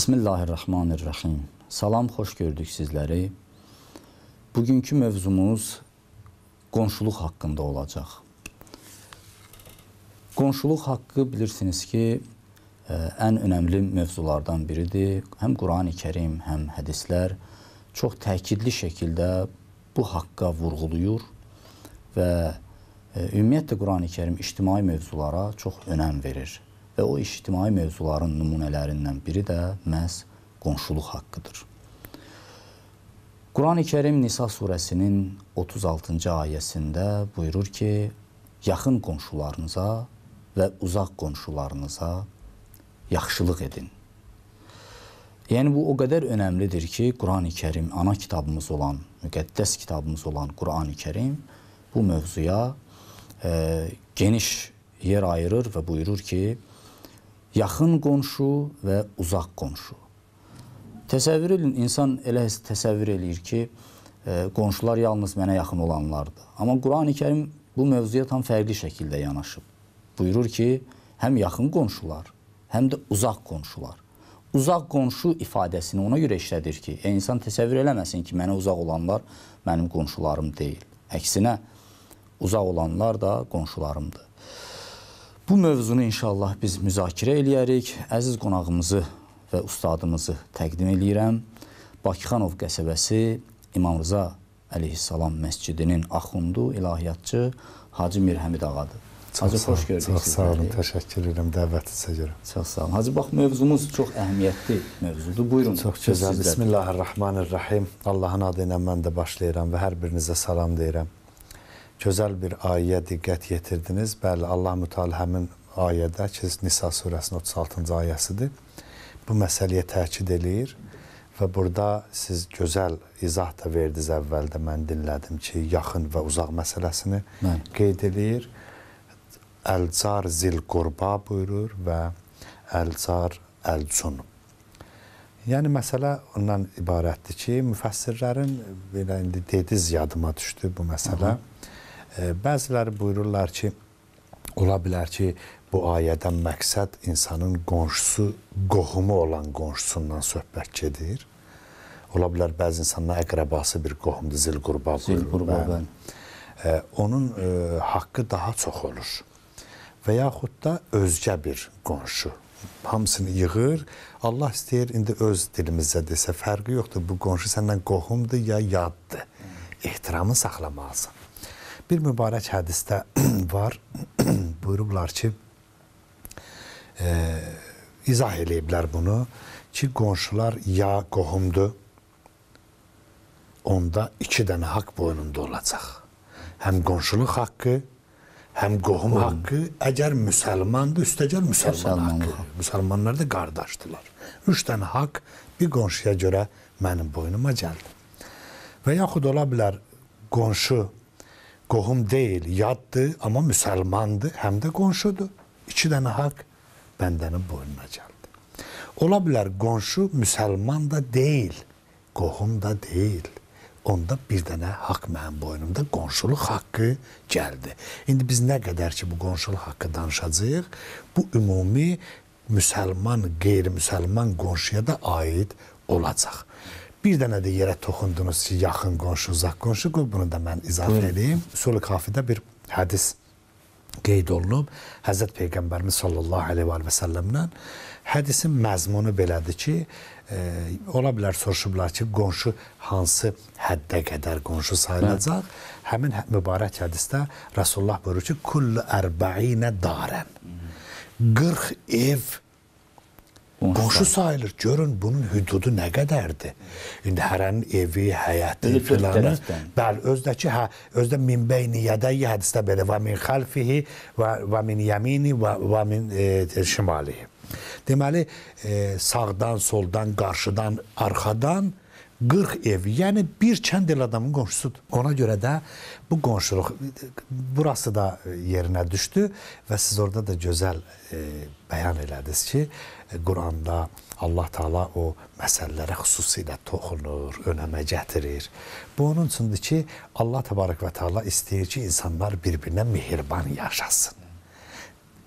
Bismillahirrahmanirrahim. Salam, xoş gördük sizləri. Bugünkü mövzumuz qonşuluq haqqında olacaq. Qonşuluq haqqı bilirsiniz ki, ən önəmli mövzulardan biridir. Həm Qurani Kərim, həm hədislər çox təkidli şəkildə bu haqqa vurğuluyur və ümumiyyətlə Qurani Kərim ictimai mövzulara çox önəm verir. Və o ictimai mövzuların nümunələrindən biri də məhz qonşuluq haqqıdır. Qurani Kərim Nisa surəsinin 36-cı ayəsində buyurur ki, yaxın qonşularınıza və uzaq qonşularınıza yaxşılıq edin. Yəni, bu o qədər önəmlidir ki, Qurani Kərim, ana kitabımız olan, müqəddəs kitabımız olan Qurani Kərim bu mövzuya geniş yer ayırır və buyurur ki, yaxın qonşu və uzaq qonşu. Təsəvvür edin, insan elə təsəvvür edir ki, qonşular yalnız mənə yaxın olanlardır. Amma Qurani Kərim bu mövzuya tam fərqli şəkildə yanaşıb. Buyurur ki, həm yaxın qonşular, həm də uzaq qonşular. Uzaq qonşu ifadəsini ona görə işlədir ki, insan təsəvvür eləməsin ki, mənə uzaq olanlar mənim qonşularım deyil. Əksinə, uzaq olanlar da qonşularımdır. Bu mövzunu inşallah biz müzakirə eləyərik. Əziz qonağımızı və ustadımızı təqdim eləyirəm. Bakıxanov qəsəbəsi İmam Rıza əleyhissalam məscidinin axundu, ilahiyyatçı Hacı Mirhəmid ağadır. Hacı, xoş gördük sizləri. Çox sağ olun, təşəkkür edirəm dəvətinizə görə. Çox sağ olun. Hacı, bax, mövzumuz çox əhəmiyyətli mövzudur. Buyurun. Çox gözəl. Bismillahirrahmanirrahim. Allahın adı ilə mən də başlayıram və hər birinizə salam deyirəm. Gözəl bir ayəyə diqqət yetirdiniz. Bəli, Allah-u Teala həmin ayədə ki, Nisa surəsinin 36-cı ayəsidir. Bu məsələyə təkid eləyir və burada siz gözəl izah da verdiniz əvvəldə, mən dinlədim ki, yaxın və uzaq məsələsini qeyd eləyir. Əl-car zil-qurba buyurur və əl-car əl-cun. Yəni, məsələ ondan ibarətdir ki, müfəssirlərin, belə indi dediz yadıma düşdü bu məsələ. Bəziləri buyururlar ki, ola bilər ki, bu ayədən məqsəd insanın qonşusu, qohumu olan qonşusundan söhbət gedir. Ola bilər bəzi insanlar əqrəbası bir qohumdur, zil-qurba buyurur. Onun haqqı daha çox olur. Və yaxud da özgə bir qonşu. Hamısını yığır. Allah istəyir, indi öz dilimizdə desə, fərqi yoxdur. Bu qonşu səndən qohumdur ya yaddır. Ehtiramı saxlamalısan. Bir mübarək hədisdə var, buyurublar ki, izah eləyiblər bunu ki, qonşular ya qohumdur, onda 2 dənə haqq boynunda olacaq. Həm qonşuluq haqqı, həm qohum haqqı, əgər müsəlmandır, üstəgəl müsəlman haqqı. Müsəlmanlar da qardaşdılar. 3 dənə haqq bir qonşuya görə mənim boynuma gəldi. Və yaxud ola bilər qonşu qohum deyil, yaddır, amma müsəlmandır, həm də qonşudur. 2 dənə haqq bəndənin boynuna gəldi. Ola bilər qonşu müsəlman da deyil, qohum da deyil. Onda bir dənə haqq mənim boynumda qonşuluq haqqı gəldi. İndi biz nə qədər ki, bu qonşuluq haqqı danışacağıq, bu ümumi müsəlman, qeyri-müsəlman qonşuya da aid olacaq. Bir dənə də yerə toxundunuz ki, yaxın qonşu, uzaq qonşu, bunu da mən izah edeyim. Usul-i Kafidə bir hədis qeyd olunub. Həzrət Peyğəmbərimiz sallallahu aleyhi və səlləmdən hədisin məzmunu belədir ki, ola bilər soruşublar ki, qonşu hansı həddə qədər qonşu sayılacaq? Həmin mübarək hədisdə Rasulullah buyurur ki, kullu ərbəinə darən. 40 ev qonşu sayılır. Görün, bunun hüdudu nə qədərdir? İndi hərənin evi, həyəti, filanı. Bəli, özdə min beyni yədəyi hədisdə belə və min xəlfihi və min yəmini və min şimalihi. Deməli, sağdan, soldan, qarşıdan, arxadan 40 ev, yəni bir kənd el adamın qonşusudur. Ona görə də bu qonşuluq, burası da yerinə düşdü və siz orada da gözəl bəyan elədiniz ki, Quranda Allah Teala o məsələlərə xüsusilə toxunur, önəmə gətirir. Bu onun üçündür ki, Allah Təbarək və Teala istəyir ki, insanlar bir-birinə mehriban yaşasın.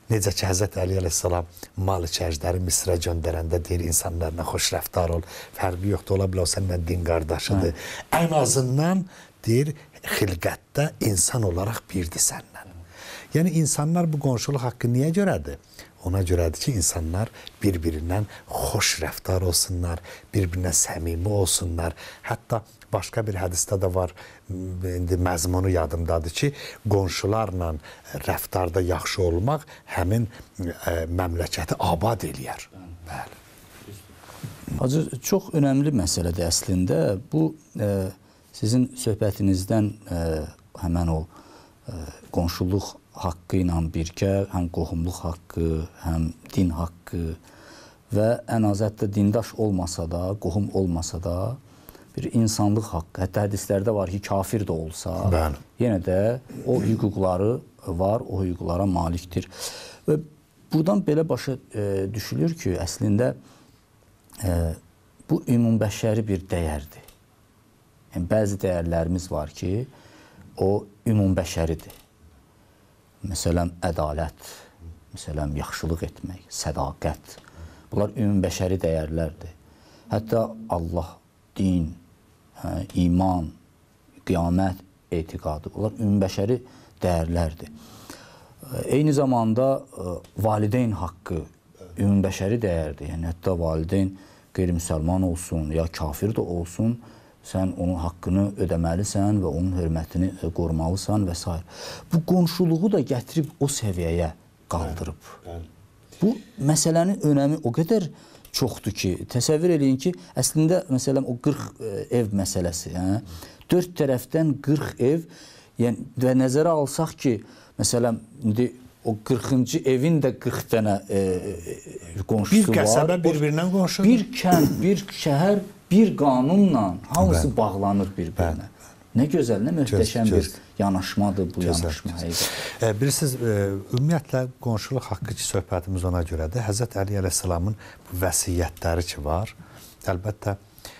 Necə ki, Həzrət Əli əleyhissalam mal içəriciləri Misrə göndərəndə deyir, insanlarla xoş rəftar ol, fərqi yoxdur, ola bilər o səndən din qardaşıdır. Ən azından deyir, xilqətdə insan olaraq birdir səndən. Yəni, insanlar bu qonşuluq haqqı niyə görədir? Ona görədir ki, insanlar bir-birindən xoş rəftar olsunlar, bir-birindən səmimi olsunlar. Hətta başqa bir hədisdə də var, indi məzmunu yadımdadır ki, qonşularla rəftarda yaxşı olmaq həmin məmləkəti abad eləyər. Bəli. Hacı, çox önəmli məsələdir əslində. Bu, sizin söhbətinizdən həmən o qonşuluq haqqı ilə birgə, həm qohumluq haqqı, həm din haqqı və ən az hətta dindaş olmasa da, qohum olmasa da bir insanlıq haqqı. Hətta hədislərdə var ki, kafir də olsa, yenə də o hüquqları var, o hüquqlara malikdir. Və buradan belə başa düşülür ki, əslində bu ümumbəşəri bir dəyərdir. Yəni, bəzi dəyərlərimiz var ki, o ümumbəşəridir. Məsələn, ədalət, məsələn, yaxşılıq etmək, sədaqət. Bunlar ümumbəşəri dəyərlərdir. Hətta Allah, din, iman, qiyamət etiqadı, bunlar ümumbəşəri dəyərlərdir. Eyni zamanda valideyn haqqı ümumbəşəri dəyərdir. Yəni, hətta valideyn qeyri-müsəlman olsun, ya kafir də olsun, sən onun haqqını ödəməlisən və onun hörmətini qorumalısan və s. Bu qonşuluğu da gətirib o səviyyəyə qaldırıb. Bu məsələnin önəmi o qədər çoxdur ki, təsəvvür eləyin ki, əslində, məsələn, o 40 ev məsələsi, 4 tərəfdən 40 ev, yəni, və nəzərə alsaq ki, məsələn, indi o 40-cı evin də 40 dənə qonşusu var. Bir qəsəbə bir-birindən qonşudur. Bir kənd, bir şəhər, bir qanunla hamısı bağlanır bir-birinə. Nə gözəl, nə möhtəşəm bir yanaşmadır bu yanaşma. Bilirsiniz, ümumiyyətlə, qonşuluq haqqı ki, söhbətimiz ona görədir. Həzrət Əli əleyhissalamın bu vəsiyyətləri ki var, əlbəttə,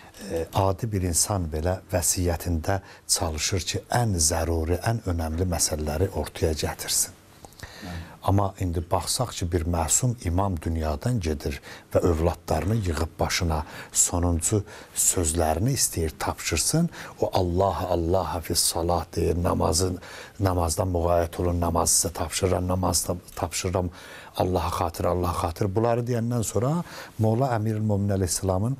adi bir insan belə vəsiyyətində çalışır ki, ən zəruri, ən önəmli məsələləri ortaya gətirsin. Amma indi baxsaq ki, bir məsum imam dünyadan gedir və övladlarını yığıb başına sonuncu sözlərini istəyir, tapşırsın. O Allah fi salat deyir, namazdan müğayət olun, namaz sizə tapşırıram, namazda tapşırıram, Allaha xatır. Bunları deyəndən sonra Molla Əmirül-Mömin əleyhissalamın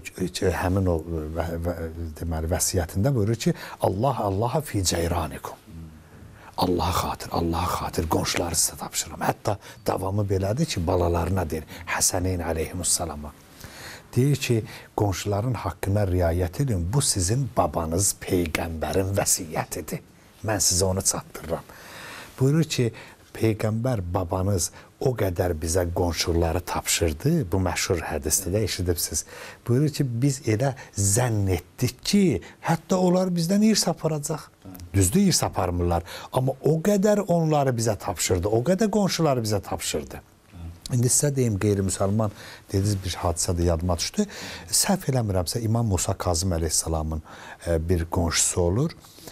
həmin o deməli vəsiyyətində buyurur ki, Allah fi ceyranikum. Allaha xatır, qonşuları sizə tapşırıram. Hətta davamı belədir ki, balalarına deyir, Həsəneyn əleyhimussalama. Deyir ki, qonşuların haqqına riayət edin, bu sizin babanız Peyğəmbərin vəsiyyətidir. Mən sizə onu çatdırıram. Buyurur ki, Peyğəmbər babanız o qədər bizə qonşuları tapşırdı, bu məşhur hədisdə də eşidibsiz. Buyurur ki, biz elə zənn etdik ki, hətta onlar bizdən irs aparacaq. Düzdür, irs aparmırlar. Amma o qədər onları bizə tapşırdı, o qədər qonşuları bizə tapşırdı. İndi sizə deyim, qeyri-müsəlman dediniz bir hadisə də yadıma düşdü. Səhv eləmirəmsə, İmam Musa Kazım əleyhissalamın bir qonşusu olur.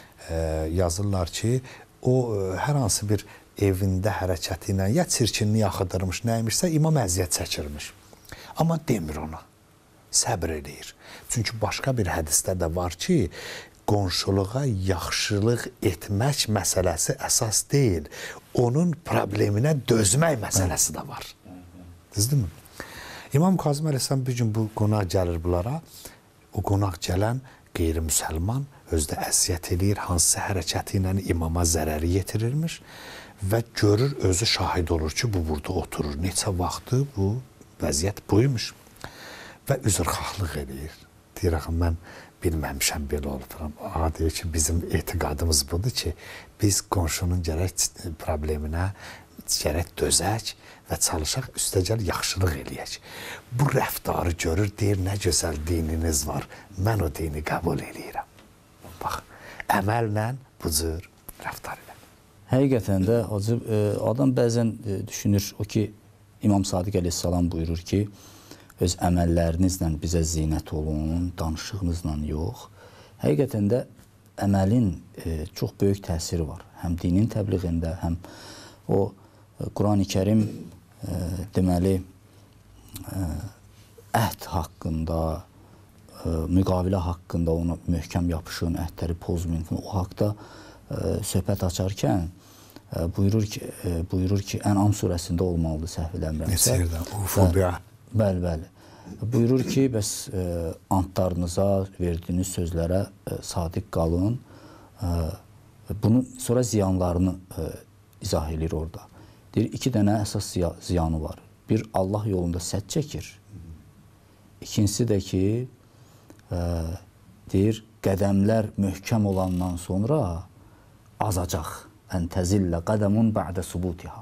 Yazırlar ki, o hər hansı bir evində hərəkəti ilə ya çirkinliyi axıdırmış, nəymişsə imam əziyyət çəkirmiş. Amma demir ona, səbr eləyir. Çünki başqa bir hədisdə də var ki, qonşuluğa yaxşılıq etmək məsələsi əsas deyil, onun probleminə dözmək məsələsi də var. Düzdürmü? İmam Kazım əleyhissalam bir gün bu qonaq gəlir bunlara, o qonaq gələn qeyri-müsəlman özdə əziyyət eləyir, hansısa hərəkəti ilə imama zərəri yetirirmiş və görür, özü şahid olur ki, bu burada oturur. Neçə vaxtı bu vəziyyət buymuş və üzrxahlıq eləyir. Deyir, axı, mən bilməmişəm belə olub. Deyir ki, bizim etiqadımız budur ki, biz qonşunun gərək probleminə gərək dözək və çalışaq, üstəgəl yaxşılıq eləyək. Bu rəftarı görür, deyir, nə gözəl dininiz var, mən o dini qəbul eləyirəm. Bax, əməllə bu cür rəftar elə. Həqiqətən də, hacı, adam bəzən düşünür, o ki, İmam Sadiq əleyhissalam buyurur ki, öz əməllərinizlə bizə zinət olun, danışığınızla yox. Həqiqətən də əməlin çox böyük təsiri var. Həm dinin təbliğində, həm o Qurani Kərim deməli əhd haqqında, müqavilə haqqında, ona möhkəm yapışın, əhdləri pozmayın, o haqda söhbət açarkən buyurur ki, Ən'am surəsində olmalıdır, səhv eləmirəmsə. Bəli, bəli. Buyurur ki, bəs antlarınıza, verdiyiniz sözlərə sadiq qalın. Bunun sonra ziyanlarını izah edir orada. Deyir, 2 dənə əsas ziyanı var. Bir, Allah yolunda sət çəkir. İkincisi də ki, deyir, qədəmlər möhkəm olandan sonra azacaq. Ən təzillə qədəmun bə'də subutiha.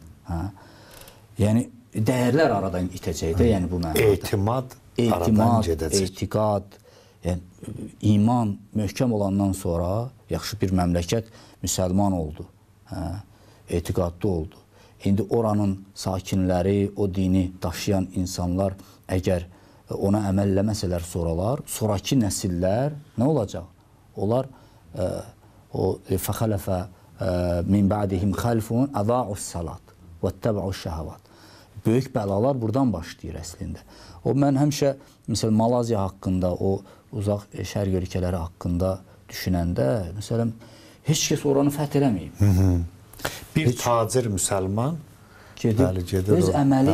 Yəni, dəyərlər aradan itəcək də, yəni bu mənada. Aradan gedəcək. Etiqad, yəni, iman möhkəm olandan sonra yaxşı bir məmləkət müsəlman oldu, etiqadlı oldu. İndi oranın sakinləri, o dini daşıyan insanlar əgər ona əməl eləməsələr sonraki nəsillər nə olacaq? Onlar fəxələfə min ba'dihim xalfun əza'us salat və təbə'us şəhəvat. Böyük bəlalar buradan başlayır əslində. Mən həmişə, məsələn, Malaziya haqqında, o uzaq şərq ölkələri haqqında düşünəndə, məsələn, heç kəs oranı fəth eləməyib. Bir tacir müsəlman gedib, öz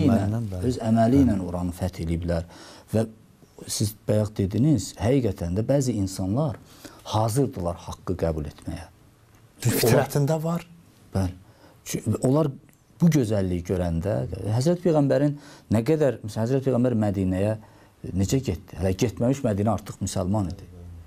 əməli ilə oranı fəth eləyiblər. Və siz bayaq dediniz, həqiqətən də bəzi insanlar hazırdılar haqqı qəbul etməyə. Fitrətində var. Bəli. Onlar bu gözəlliyi görəndə, Həzrət Peyğəmbərin nə qədər, Həzrət Peyğəmbər Mədinəyə necə getdi? Hələ getməmiş Mədinə artıq müsəlman idi.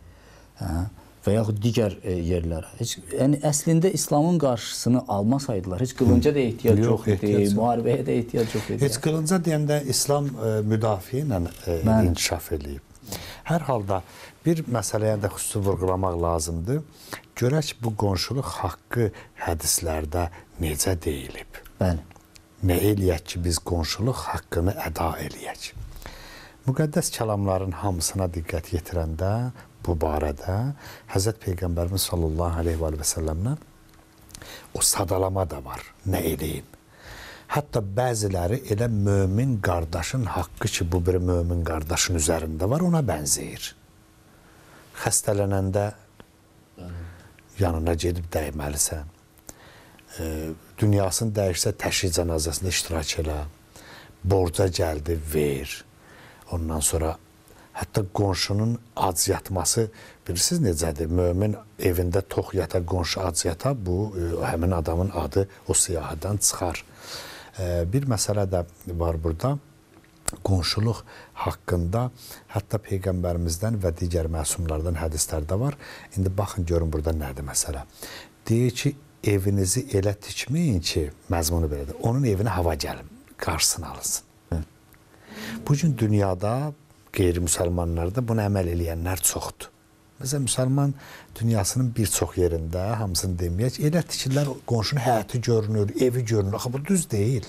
Və yaxud digər yerlərə. Yəni, əslində İslamın qarşısını almasaydılar, heç qılınca da ehtiyac yox idi, müharibəyə də ehtiyac yox idi. Heç qılınca deyəndə İslam müdafiə ilə inkişaf edib. Hər halda bir məsələyə də xüsusi vurğulamaq lazımdır. Görək bu qonşuluq haqqı hədislərdə necə deyilib? Bəli. Nə eləyək ki, biz qonşuluq haqqını əda eləyək? Müqəddəs kəlamların hamısına diqqət yetirəndə bu barədə Həzrət Peyğəmbərimiz sallallahu aleyhi və səlləmlə o sadalama da var, nə eləyim? Hətta bəziləri elə mömin qardaşın haqqı ki, bu bir mömin qardaşın üzərində var, ona bənzəyir. Xəstələnəndə yanına gedib dəyməlisən. Dünyasını dəyişsə təşhis cənazəsində iştirak elə. Borca gəldi, ver. Ondan sonra hətta qonşunun ac yatması, bilirsiniz necədir? Mömin evində tox yata, qonşu ac yata, bu həmin adamın adı o siyahıdan çıxar. Bir məsələ də var burada. Qonşuluq haqqında hətta Peyğəmbərimizdən və digər məsumlardan hədislərdə var. İndi baxın, görün burada nədir məsələ. Deyir ki, evinizi elə tikməyin ki, məzmunu belədir, onun evinə hava gəlin, qarşısını alınsın. Bugün dünyada, qeyri-müsəlmanlarda buna əməl eləyənlər çoxdur. Məsələn, müsəlman dünyasının bir çox yerində, hamısını deməyək, elə tikirlər, qonşunun həyəti görünür, evi görünür. Axı, bu düz deyil.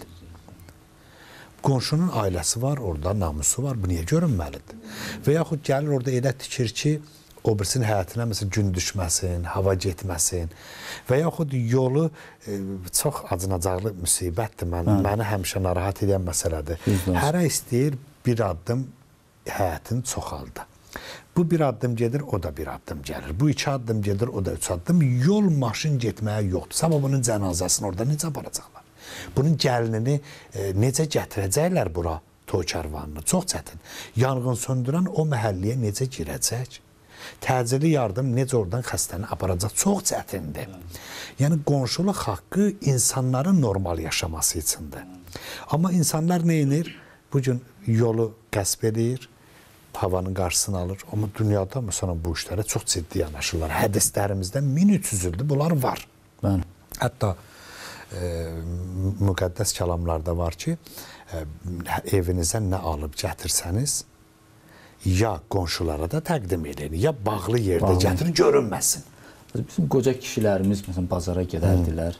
Qonşunun ailəsi var, orada namusu var, bu niyə görünməlidir? Və yaxud gəlir orada elə tikir ki, o birisinin həyətinə məsələn gün düşməsin, hava getməsin və yaxud yolu çox acınacaqlı müsibətdir. Məni həmişə narahat edən məsələdir. Hərə istəyir bir addım həyətini çoxaldı. Bu bir addım gedir, o da bir addım gəlir. Bu 2 addım gedir, o da 3 addım. Yol maşın getməyə yoxdur. Sabah bunun cənazəsini orada necə aparacaqlar? Bunun gəlinini necə gətirəcəklər bura toy kərvanını? Çox çətin. Yanğın söndürən o məhəlləyə necə girəcək? Təcili yardım necə oradan xəstəni aparacaq? Çox çətindir. Yəni, qonşuluq haqqı insanların normal yaşaması içindir. Amma insanlar nə edir? Bugün yolu qəsb edir, havanın qarşısını alır. Amma dünyada məsələn bu işlərə çox ciddi yanaşırlar. Hədislərimizdə 1300 ildir bunlar var. Hətta müqəddəs kəlamlarda var ki, evinizə nə alıb gətirsəniz, ya qonşulara da təqdim edin, ya bağlı yerdə gətirin, görünməsin. Bizim qoca kişilərimiz məsələn bazara gedərdilər,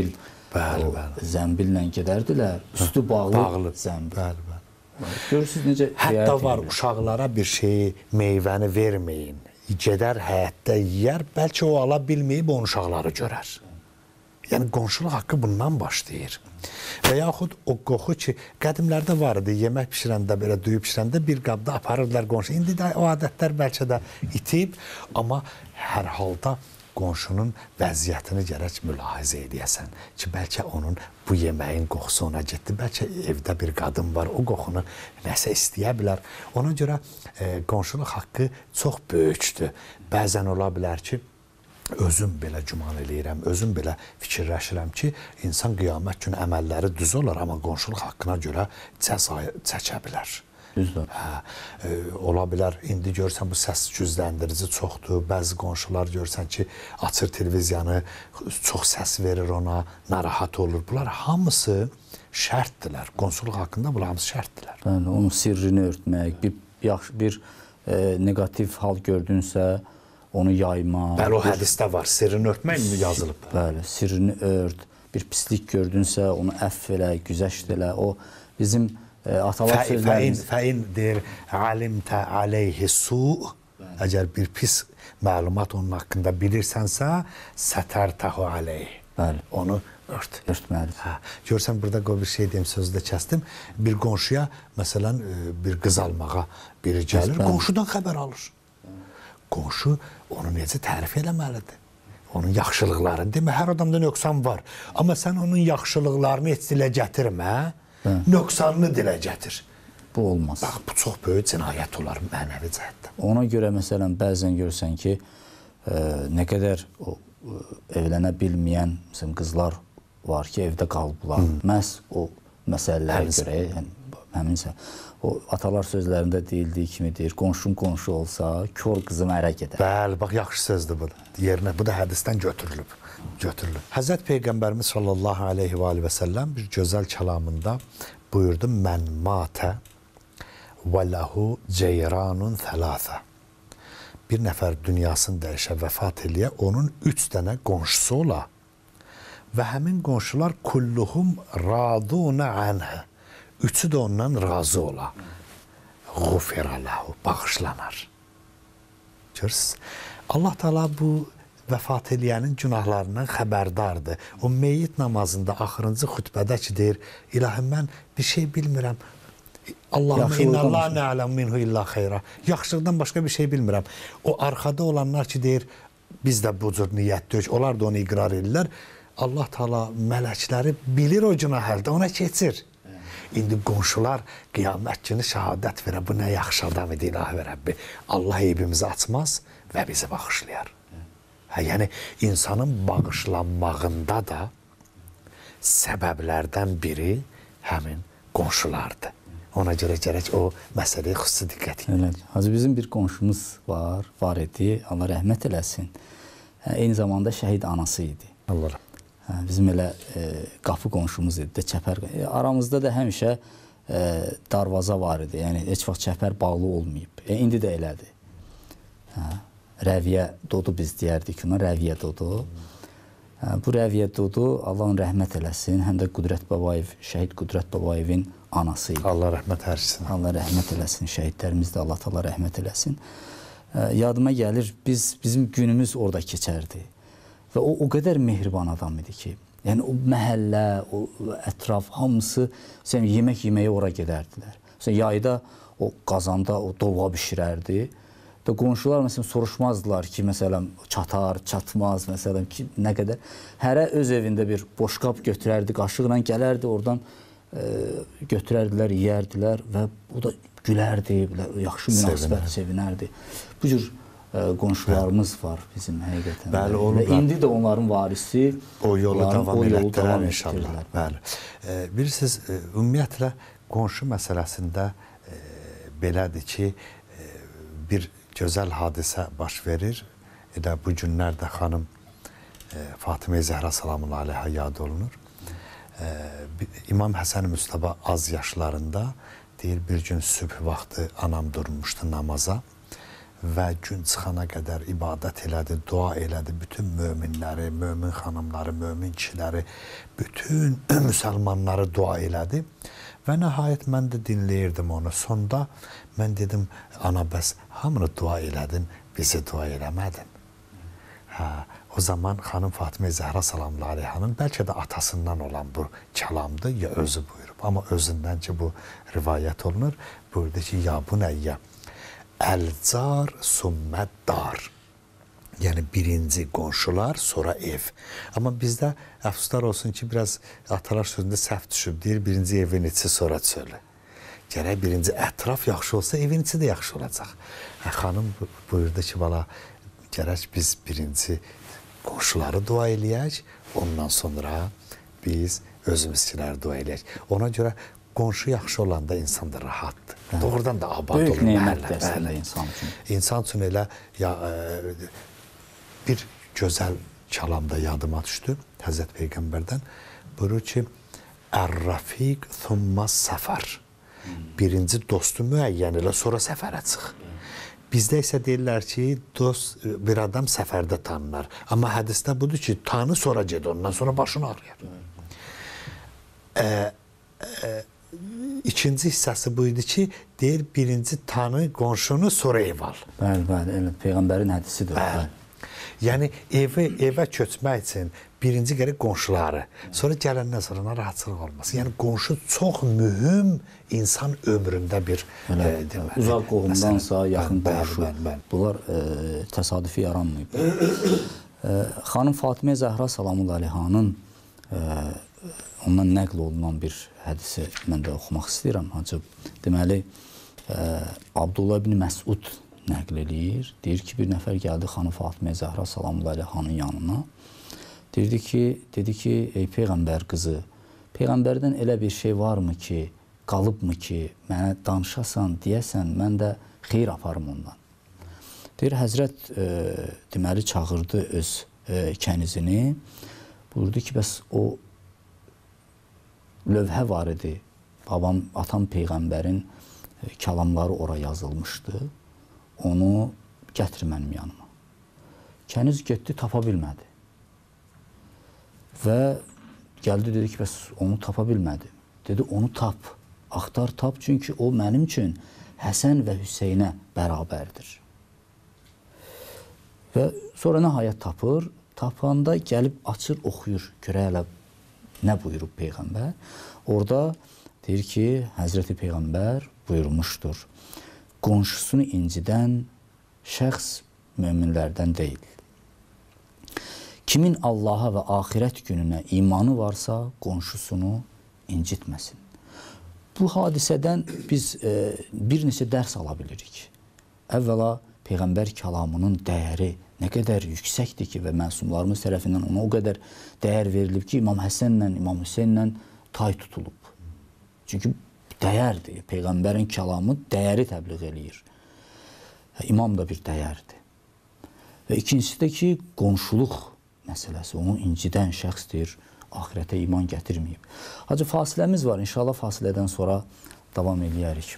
zəmbillə gedərdilər, üstü bağlı zəmbil. Görürsünüz necə hətta var, uşaqlara bir şeyi, meyvəni verməyin. Gedər həyətdə yiyər, bəlkə o ala bilməyib, onun uşaqları görər. Yəni qonşuluq haqqı bundan başlayır. Və yaxud o qoxu ki, qədimlərdə var idi, yemək bişirəndə, belə düyü bişirəndə bir qabda aparırdılar qonşu. İndi də o adətlər bəlkə də itib, amma hər halda qonşunun vəziyyətini gərək mülahizə edəsən ki, bəlkə onun bu yeməyin qoxusu ona getdi, bəlkə evdə bir qadın var, o qoxunu nəsə istəyə bilər. Ona görə qonşuluq haqqı çox böyükdür. Bəzən ola bilər ki, özüm belə güman eləyirəm, özüm belə fikirləşirəm ki, insan qiyamət günü əməlləri düz olar, amma qonşuluq haqqına görə cəza çəkə bilər. Düzdür. Ola bilər, indi görsən bu səs gücləndirici çoxdur, bəzi qonşular görsən ki, açır televiziyanı, çox səs verir ona, narahat olur. Bunlar hamısı şərtdirlər. Qonşuluq haqqında bunlar hamısı şərtdirlər. Bəli, onun sirrini örtmək, bir negativ hal gördünsə, onu yaymaq. Bəli, o hədisdə var, sirrini örtmək mi yazılıb? Bəli, sirrini ört, bir pislik gördünsə, onu əfv elə, güzəşt elə. O bizim atalar sözlərimiz. Fəin deyir, alimtə aleyhi su, əgər bir pis məlumat onun haqqında bilirsənsə, sətərtəhu aleyh. Bəli. Onu ört. Örtməlidir. Görsən, burada bir şey deyim, sözü də kəstim. Bir qonşuya, məsələn, bir qız almağa biri gəlir, qonşudan xəbər alır. Qonşu onu necə tərif eləməlidir? Onun yaxşılıqlarını, demə, hər adamda nöqsan var. Amma sən onun yaxşılıqlarını heç dilə gətirmə, nöqsanını dilə gətir. Bu olmaz. Bax, bu çox böyük cinayət olar mənəvi cəhətdən. Ona görə, məsələn, bəzən görsən ki, nə qədər evlənə bilməyən qızlar var ki, evdə qalıblar. Məhz o məsələlərə görə, həminsə, o atalar sözlərində deyildiyi kimi deyir, qonşun qonşu olsa, kör qızım ərə gedər. Bəli, bax, yaxşı sözdür bu. Yerinə, bu da hədisdən götürülüb. Həzrət Peyğəmbərimiz sallallahu aleyhi və səlləm bir gözəl kəlamında buyurdu, mən matə və ləhu ceyranun thəlathə. Bir nəfər dünyasını dəyişə, vəfat eləyə, onun 3 dənə qonşusu ola və həmin qonşular kulluhum radunə anhə. 3'ü də ondan razı ola. Ğufirə ləhu, bağışlanar. Görürsünüz, Allah Teala bu vəfat eləyənin günahlarından xəbərdardır. O meyyit namazında axırıncı xütbədə ki deyir, İlahim, mən bir şey bilmirəm. Allahümme innallah nə'ələm minhu illa xeyra. Yaxşılıqdan başqa bir şey bilmirəm. O arxada olanlar ki deyir, biz də bu cür niyyətdir, onlar da onu iqrar edirlər. Allah Teala mələkləri bilir o günahəldə, ona keçir. İndi qonşular qiyamət günü şəhadət verə, bu nə yaxşı adam idi, ilahi və Rəbbi. Allah eybimizi açmaz və bizi bağışlayar. Yəni, insanın bağışlanmağında da səbəblərdən biri həmin qonşulardır. Ona görə gərək o məsələyə xüsusi diqqət edin. Hacı, bizim bir qonşumuz var idi, Allah rəhmət eləsin. Eyni zamanda şəhid anası idi. Allah rəhmət. Bizim elə qapı qonşumuz idi, çəpər. Aramızda da həmişə darvaza var idi. Yəni, heç vaxt çəpər bağlı olmayıb. İndi də elədir. Rəviyyə dodu biz deyərdik ona, Rəviyyə dodu. Bu Rəviyyə dodu, Allahın rəhmət eləsin, həm də Qudrət Babayev, şəhid Qudrət Babayevin anası idi. Allah rəhmət eləsin. Allah rəhmət eləsin, şəhidlərimiz də Allah Teala rəhmət eləsin. Yadıma gəlir, bizim günümüz orada keçərdi. Və o qədər mehriban adam idi ki, yəni o məhəllə, o ətraf, hamısı yemək yeməyə ora gedərdilər. Yayda o qazanda o dovğa bişirərdi. Qonşular məsələn soruşmazdılar ki, məsələn çatar, çatmaz, məsələn ki, nə qədər. Hərə öz evində bir boşqab götürərdi, qaşıqla gələrdi, oradan götürərdilər, yeyərdilər və o da gülərdi, yaxşı münasibət, sevinərdi. Bu cür qonşularımız var bizim həqiqətən. Bəli, və indi də onların varisi o yolu davam elətdirər inşallah. Bəli. Bilirsiniz, ümumiyyətlə qonşu məsələsində belədir ki, bir gözəl hadisə baş verir. Elə bu günlərdə xanım Fatimə Zəhra salamullahi aleyhə yad olunur. İmam Həsən Müstəba az yaşlarında deyir, bir gün sübh vaxtı anam durmuşdu namaza və gün çıxana qədər ibadət elədi, dua elədi. Bütün möminləri, mömin xanımları, mömin kişiləri, bütün müsəlmanları dua elədi. Və nəhayət mən də dinləyirdim onu. Sonda mən dedim, ana bəs hamını dua elədin, bizi dua eləmədin. Hə, o zaman xanım Fatimə Zəhra salamullah aleyhanın bəlkə də atasından olan bu kəlamdır, ya özü buyurub. Amma özündən ki bu rivayət olunur. Buyurdu ki, ya bu nəyyə? Əlcar summəddar. Yəni birinci qonşular, sonra ev. Amma bizdə əfsuslar olsun ki, biraz atalar sözündə səhv düşüb. Deyir, birinci evin içi, sonra çölü. Gərək birinci ətraf yaxşı olsa, evin içi də yaxşı olacaq. Xanım buyurdu ki, bala, gərək biz birinci qonşuları dua eləyək, ondan sonra biz özümüzkiləri dua eləyək. Ona görə qonşu yaxşı olanda insan da rahatdır. Doğrudan da abad olur. Böyük neymətdir əslində insan üçün. İnsan üçün elə bir gözəl kəlamda yadıma düşdü Həzrət Peyğəmbərdən. Buyurur ki, Ər-Rafiq thumma səfər. Birinci dostu müəyyən elə, sonra səfərə çıx. Bizdə isə deyirlər ki, dost bir adam səfərdə tanınar. Amma hədisdə budur ki, tanı sonra ged, ondan sonra başını ağrıyar. İkinci hissəsi buydu ki, deyir, birinci tanı qonşunu, sonra ev al. Bəli, bəli, elə Peyğəmbərin hədisidir. Bəli. Yəni evə köçmək üçün birinci gərək qonşuları, sonra gələndən sonra narahatçılıq olmasın. Yəni qonşu çox mühüm insan ömründə bir uzaq qohumdansa yaxın qonşu. Bunlar təsadüfi yaranmayıb. Xanım Fatimə Zəhra salamullah aleyhanın ondan nəql olunan bir hədisi mən də oxumaq istəyirəm. Deməli, Abdullah ibn Məsud nəql eləyir. Deyir ki, bir nəfər gəldi xanım Fatimə Zəhra salamullah aleyhanın yanına. Dedi ki, ey Peyğəmbər qızı, Peyğəmbərdən elə bir şey varmı ki, qalıbmı ki, mənə danışasan, deyəsən, mən də xeyir aparım ondan. Deyir, Həzrət deməli çağırdı öz kənizini. Buyurdu ki, bəs o lövhə var idi. Babam, atam Peyğəmbərin kəlamları ora yazılmışdı. Onu gətir mənim yanıma. Kəniz getdi, tapa bilmədi. Və gəldi, dedi ki, bəs onu tapa bilmədi. Dedi, onu tap, axtar tap, çünki o mənim üçün Həsən və Hüseynə bərabərdir. Və sonra nəhayət tapır, tapanda gəlib açır, oxuyur, görək hələ nə buyurub Peyğəmbər. Orada deyir ki, Həzrəti Peyğəmbər buyurmuşdur, qonşusunu incidən şəxs möminlərdən deyil. Kimin Allaha və axirət gününə imanı varsa, qonşusunu incitməsin. Bu hadisədən biz bir neçə dərs ala bilirik. Əvvəla, Peyğəmbər kəlamının dəyəri nə qədər yüksəkdir ki, və məsumlarımız tərəfindən ona o qədər dəyər verilib ki, İmam Həsənlə, İmam Hüseynlə tay tutulub. Çünki dəyərdir. Peyğəmbərin kəlamı dəyəri təbliğ eləyir. İmam da bir dəyərdir. Və ikincisi də ki, qonşuluq məsələsi, onu incidən şəxsdir, axirətə iman gətirməyib. Hacı, fasiləmiz var. İnşallah fasilədən sonra davam eləyərik.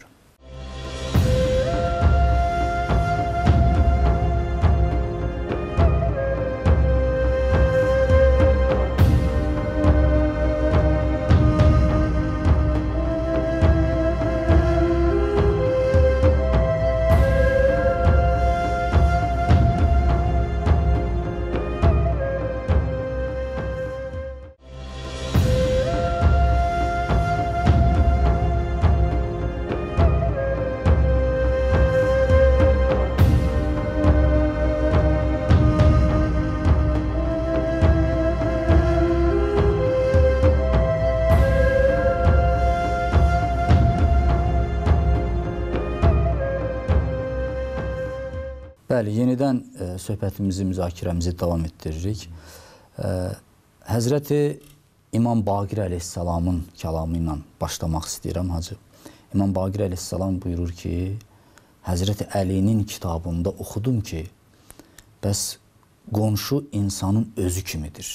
Bəli, yenidən söhbətimizi, müzakirəmizi davam etdiririk. Həzrəti İmam Baqir əleyhissalamın kəlamı ilə başlamaq istəyirəm, hacı. İmam Baqir əleyhissalam buyurur ki, Həzrəti Əlinin kitabında oxudum ki, bəs qonşu insanın özü kimidir.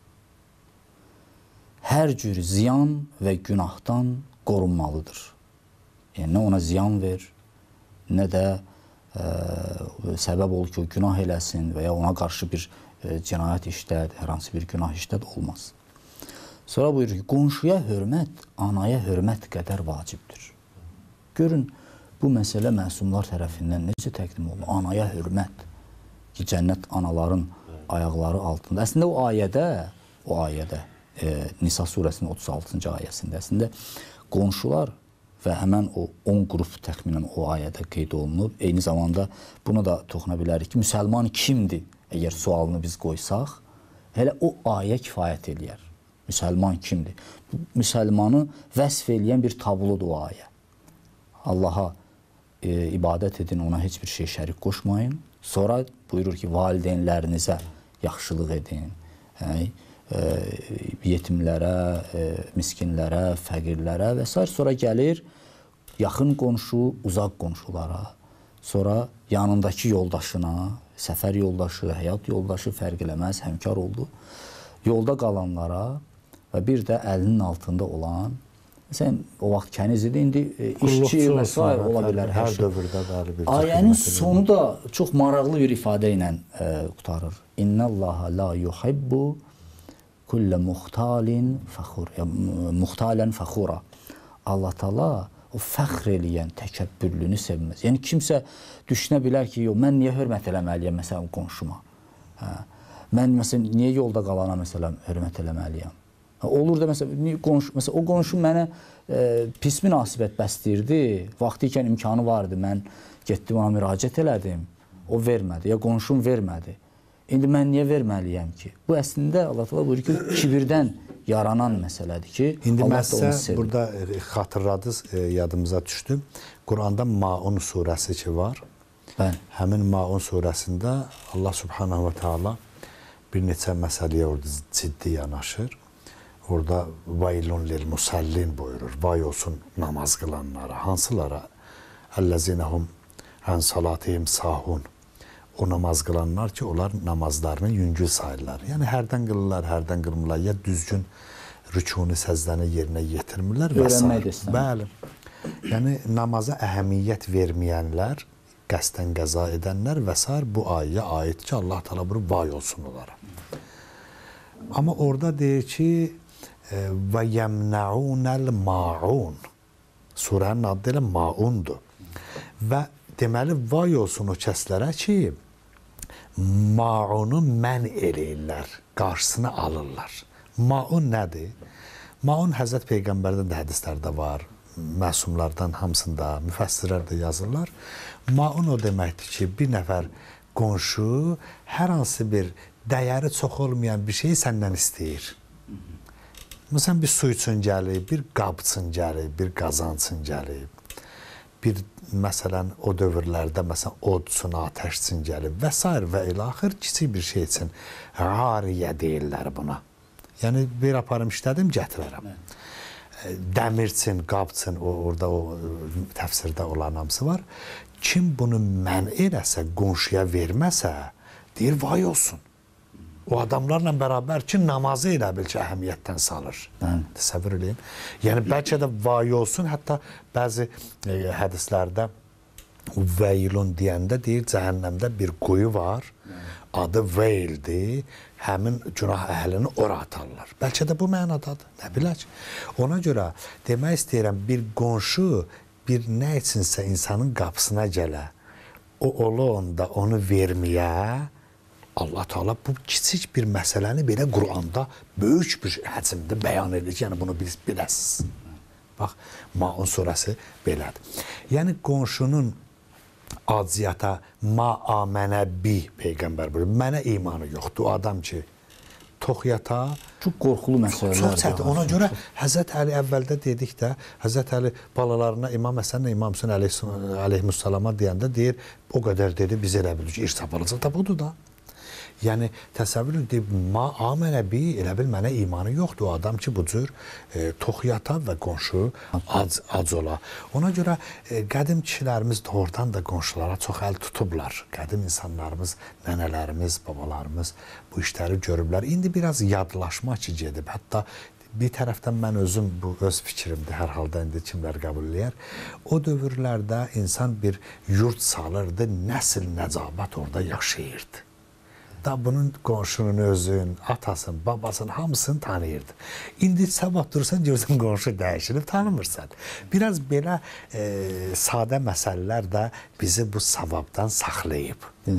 Hər cür ziyan və günahdan qorunmalıdır. Yəni, nə ona ziyan ver, nə də səbəb ol ki, o günah eləsin və ya ona qarşı bir cinayət işləd, hər hansı bir günah işləd olmaz. Sonra buyurur ki, qonşuya hörmət, anaya hörmət qədər vacibdir. Görün, bu məsələ məsumlar tərəfindən necə təqdim olunur? Anaya hörmət. ki, cənnət anaların ayaqları altında. Əslində o ayədə Nisa surəsinin 36-cı ayəsində əslində qonşular və həmən o 10 qrup təxminən o ayədə qeyd olunub. Eyni zamanda buna da toxuna bilərik ki, müsəlman kimdir? Əgər sualını biz qoysaq, hələ o ayə kifayət eləyər. Müsəlman kimdir? Müsəlmanı vəsf eləyən bir tablodur o ayə. Allaha ibadət edin, ona heç bir şey şərik qoşmayın. Sonra buyurur ki, valideynlərinizə yaxşılıq edin. Yetimlərə, miskinlərə, fəqirlərə və s. Sonra gəlir yaxın qonşu, uzaq qonşulara. Sonra yanındakı yoldaşına, səfər yoldaşı, həyat yoldaşı fərq eləməz, həmkar oldu. Yolda qalanlara və bir də əlinin altında olan, sən o vaxt kəniz idi, indi işçi və s. ola bilər hər şey. Ayənin sonu da çox maraqlı bir ifadə ilə qutarır. İnnəllaha la yuhibbu kullə muxtalən fəxura. Allah Taala o fəxr eləyən təkəbbürlünü sevməz. Yəni kimsə düşünə bilər ki, mən niyə hörmət eləməliyəm məsələn qonşuma? Mən məsələn niyə yolda qalana məsələn hörmət eləməliyəm? Olur da məsələn o qonşu mənə pis münasibət bəsləyirdi. Vaxtı ikən imkanı vardı. Mən getdim ona müraciət elədim. O vermədi. Ya qonşum vermədi. İndi mən niyə verməliyəm ki? Bu əslində Allah Taala buyurur ki, kibirdən yaranan məsələdir ki, İndi Allah da onu sevir. Burada xatırladınız, yadımıza düşdü. Quranda Maun surəsi ki var. Bəli. Həmin Maun surəsində Allah Subhanahu wa Taala bir neçə məsələyə orada ciddi yanaşır. Orada vaylun lil musallin buyurur. Vay olsun namaz qılanlara. Hansılara? Əlləzinəhum ən salatihim sahun. O namaz qılanlar ki, onlar namazlarını yüngül sayırlar. Yəni, hərdən qılırlar, hərdən qılmırlar. Ya düzgün rükûnu, səzdəni yerinə yetirmirlər və s. Bəli. Yəni, namaza əhəmiyyət verməyənlər, qəsdən qəza edənlər və s. bu ayəyə aid ki, Allah Taala bunu vay olsun onlara. Amma orada deyir ki, və yəmnəunəl maun. Surənin adı ilə maundur. Və deməli, vay olsun o kəslərə ki, maunu mən eləyirlər, qarşısını alırlar. Maun nədir? Maun Həzrət Peyğəmbərdən də hədislərdə var, məsumlardan hamısında, müfəssirlər də yazırlar. Maun o deməkdir ki, bir nəfər qonşu hər hansı bir dəyəri çox olmayan bir şeyi səndən istəyir. Məsələn, bir su üçün gəlib, bir qab üçün gəlib, bir qazan üçün gəlib. Bir, məsələn, o dövrlərdə, məsələn, od üçün, atəş üçün gəlib və s. və ilaxır kiçik bir şey üçün hariyə deyirlər buna. Yəni, bir aparım işlədim, gətirərəm. Dəmir üçün, qab üçün, orada o təfsirdə olan hamısı var. Kim bunu mən eləsə, qonşuya verməsə, deyir, vay olsun. O adamlarla bərabər ki, namazı elə bil ki, əhəmiyyətdən salır. Təsəvvür edin. Yəni, bəlkə də vay olsun, hətta bəzi hədislərdə veylun deyəndə deyir, cəhənnəmdə bir quyu var, adı veyldir, həmin günah əhlini ora atarlar. Bəlkə də bu mənadadır, nə bilək. Ona görə demək istəyirəm, bir qonşu bir nə içinsə insanın qapısına gələ, o olu onda onu verməyə, Allah Teala bu kiçik bir məsələni belə Quranda böyük bir həcmdə bəyan edir ki, yəni bunu biləsiniz. Bax, Maun surəsi belədir. Yəni qonşunun aciyyata ma'amənə bi Peyğəmbər buyurur. Mənə imanı yoxdur. O adam ki, tox yata. Çox qorxulu məsələlərdir. Çox çətin. Ona görə Həzrət Əli əvvəldə dedik də, Həzrət Əli balalarına İmam Həsənlə İmam Hüseyn əleyhissalama deyəndə deyir, o qədər dedi, biz elə bilirik ki, irs aparılacaq da budur da. Yəni, təsəvvür edib, ma'amənə bi, elə bil mənə imanı yoxdur. O adam ki, bu cür tox yata və qonşu ac ola. Ona görə qədim kişilərimiz doğrudan da qonşulara çox əl tutublar. Qədim insanlarımız, nənələrimiz, babalarımız bu işləri görüblər. İndi biraz yadlaşma ki, gedib. Hətta bir tərəfdən mən özüm, bu öz fikrimdir, hər halda indi kimlər qəbul eləyər. O dövrlərdə insan bir yurt salırdı, nəsil nəcabət orada yaşayırdı. Da bunun qonşunun özün, atasın, babasın, hamısını tanıyırdı. İndi sabah dursan, görsən qonşu dəyişilib, tanımırsan. Biraz belə sadə məsələlər də bizi bu savabdan saxlayıb.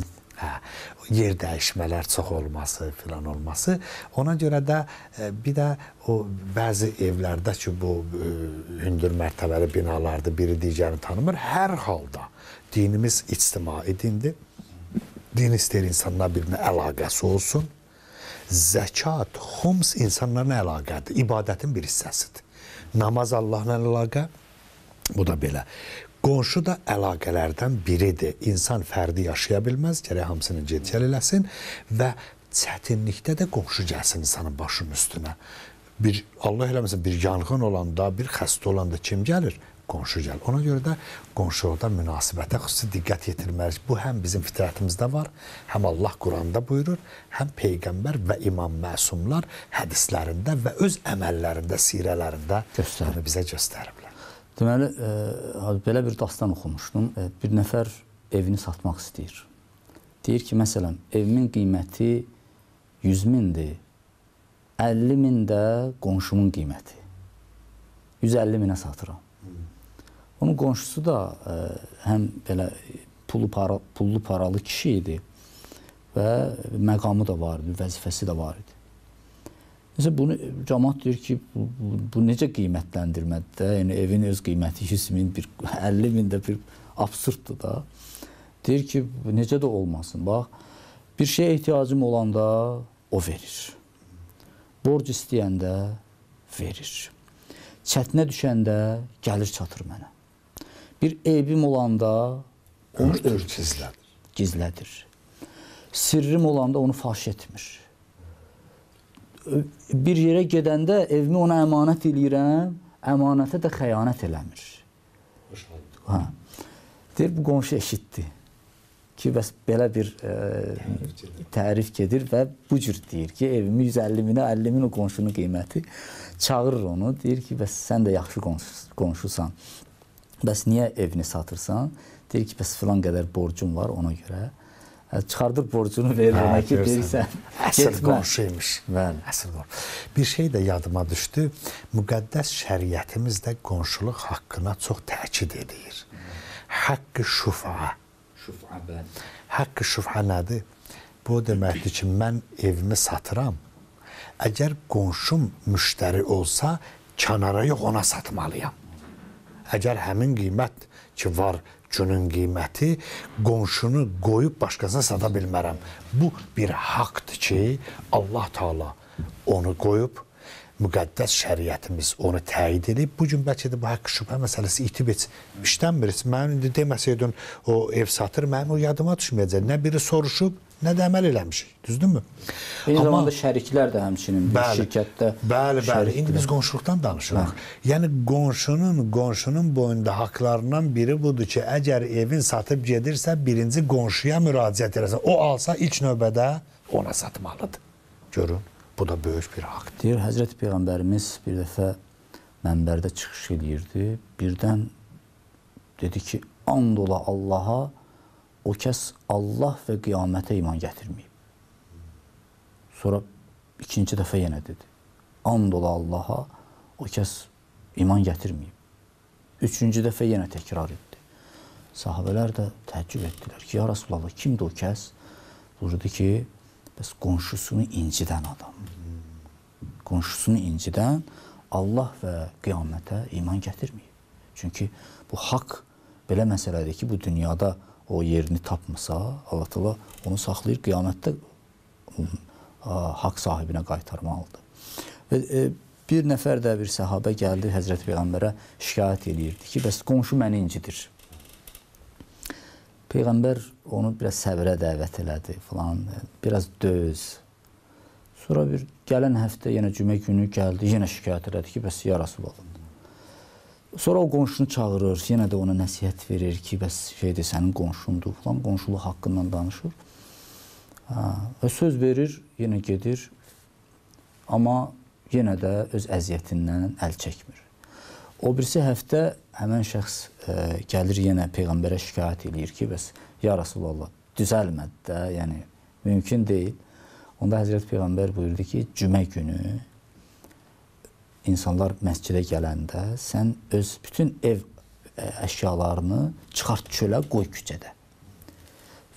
Hə, yer dəyişmələr çox olması filan olması. Ona görə də bir də o bəzi evlərdə ki, bu hündür mərtəbəli binalarda biri digərini tanımır. Hər halda dinimiz ictimai dindir. Din istəyir insanlar birbirine əlaqəsi olsun. Zəkat, xums insanların əlaqədir. İbadətin bir hissəsidir. Namaz Allahla əlaqə, bu da belə. Qonşu da əlaqələrdən biridir. İnsan fərdi yaşaya bilməz, gərək hamısını gecəl eləsin və çətinlikdə də qonşu gəlsin insanın başının üstünə. Allah eləməsin, bir yanğın olanda, bir xəstə olanda kim gəlir? Qonşu gəlir. Ona görə də qonşuluqda münasibətə xüsusi diqqət yetirməliyik. Bu həm bizim fitrətimizdə var, həm Allah Quranda buyurur, həm Peyğəmbər və İmam Məsumlar hədislərində və öz əməllərində, sirələrində bizə göstəriblər. Deməli, belə bir dastan oxumuşdum. Bir nəfər evini satmaq istəyir. Deyir ki, məsələn, evimin qiyməti 100 mindir, 50 min də qonşumun qiyməti. 150 minə satıram. Onun qonşusu da həm belə pullu paralı kişi idi və məqamı da var idi, vəzifəsi də var idi. Mesela bunu cəmaət deyir ki, bu necə qiymətləndirmədir də? Yəni evin öz qiyməti 100 min, 50 min də bir absurddur da. Deyir ki, necə də olmasın. Bax, bir şeye ihtiyacım olanda o verir. Borc istəyəndə verir. Çətinə düşəndə gəlir çatır mənə. Bir eybim olanda onu gizlədir. Sirrim olanda onu faş etmir. Bir yerə gedəndə evimi ona əmanət eləyirəm, əmanətə də xəyanət eləmir. Deyir, bu qonşu eşitdi ki, bəs belə bir tərif gedir və bu cür deyir ki, evimi 150 minə, 50 min o qonşunun qiyməti. Çağırır onu, deyir ki, bəs sən də yaxşı qonşusan. Bəs niyə evini satırsan? Deyir ki, bəs filan qədər borcum var ona görə. Çıxardır borcunu verir ona ki, deyirsən, əsl qonşuymuş. Əsl qonşu. Bir şey də yadıma düşdü. Müqəddəs şəriətimiz də qonşuluq haqqına çox təkid edir. Haqqı şufa. Haqqı şufa nədir? Bu deməkdir ki, mən evimi satıram. Əgər qonşum müştəri olsa, kənara yox, ona satmalıyam. Əgər həmin qiymət ki var, günün qiyməti, qonşunu qoyub başqasına sata bilmərəm. Bu bir haqdır ki, Allah Teala onu qoyub, müqəddəs şəriətimiz onu təyid edib. Bugün bəlkə də bu haqq şübhə məsələsi itib işlənmir. Mənim indi deməsəydin o ev satır, mənim o yadıma düşməyəcək. Nə biri soruşub, nə də əməl eləmişik. Düzdürmü? Eyni zamanda şəriklər də həmçinin bir şirkətdə. Bəli. İndi biz qonşuluqdan danışırıq. Yəni qonşunun boyunda haqlarından biri budur ki, əgər evin satıb gedirsə, birinci qonşuya müraciət eləsə, o alsa ilk növbədə ona satmalıdır. Görün, bu da böyük bir haqdır. Deyir, Həzrəti Peyğəmbərimiz bir dəfə mənbərdə çıxış edirdi. Birdən dedi ki, and ola Allaha, o kəs Allah və qiyamətə iman gətirməyib. Sonra ikinci dəfə yenə dedi. And ola Allaha, o kəs iman gətirməyib. Üçüncü dəfə yenə təkrar etdi. Sahabələr də təəccüb etdilər ki, ya Rasulallah, kimdir o kəs? Buyurdu ki, bəs qonşusunu incidən adam. Qonşusunu incidən Allah və qiyamətə iman gətirməyib. Çünki bu haqq belə məsələdir ki, bu dünyada o yerini tapmasa, Allah Teala onu saxlayır, qiyamətdə haqq sahibinə qaytarmalıdır. Və bir nəfər də bir səhabə gəldi, Həzrəti Peyğəmbərə şikayət eləyirdi ki, bəs qonşu məni incidir. Peyğəmbər onu biraz səbrə dəvət elədi falan, biraz döz. Sonra bir gələn həftə yenə cümə günü gəldi, yenə şikayət elədi ki, bəs ya Rasulallah. Sonra o qonşunu çağırır, yenə də ona nəsihət verir ki, bəs şeydir, sənin qonşundur falan, qonşuluq haqqından danışır. Və söz verir, yenə gedir, amma yenə də öz əziyyətindən əl çəkmir. O birisi həftə həmən şəxs gəlir yenə Peyğəmbərə şikayət eləyir ki, bəs ya Rasulallah, düzəlmədi də, yəni mümkün deyil. Onda Həzrəti Peyğəmbər buyurdu ki, cümə günü insanlar məscidə gələndə sən öz bütün ev əşyalarını çıxart çölə, qoy küçədə.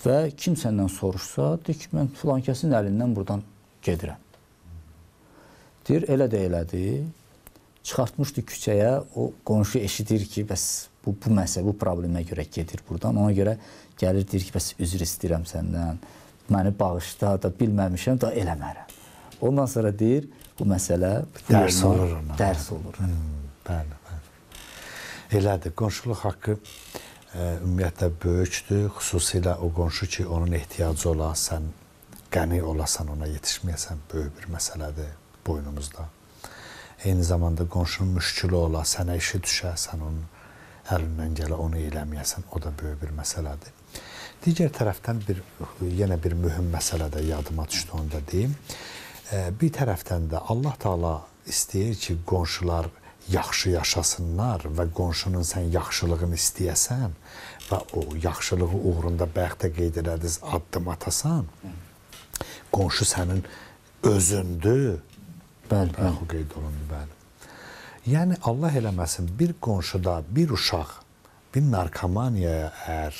Və kim səndən soruşsa, deyir ki, mən filankəsin əlindən buradan gedirəm. Deyir, elə də elədi. Çıxartmışdı küçəyə, o qonşu eşidir ki, bəs bu məsələ, bu problemə görə gedir buradan. Ona görə gəlir, deyir ki, bəs üzr istəyirəm səndən, məni bağışla da bilməmişəm da eləmərəm. Ondan sonra deyir, bu məsələ dərs olur ona. Dərs olur. Bəli, bəli. Elədir, qonşuluq haqqı ümumiyyətlə böyükdür, xüsusilə o qonşu ki, onun ehtiyacı ola, sən qəni olasan, ona yetişməyəsən, böyük bir məsələdir boynumuzda. Eyni zamanda qonşunun müşkülü ola, sənə işi düşə, sən onun əlindən gələ, onu eləməyəsən, o da böyük bir məsələdir. Digər tərəfdən yenə bir mühüm məsələ də yadıma düşdü, onu da deyim. Bir tərəfdən də Allah Taala istəyir ki, qonşular yaxşı yaşasınlar və qonşunun sən yaxşılığını istəyəsən və o yaxşılığı uğrunda bəlkə də qeyd elədiniz, addım atasan, qonşu sənin özündür. Bəli, bəli. Qeyd olundu, bəli. Yəni, Allah eləməsin, bir qonşuda bir uşaq, bir narkomaniyaya əgər,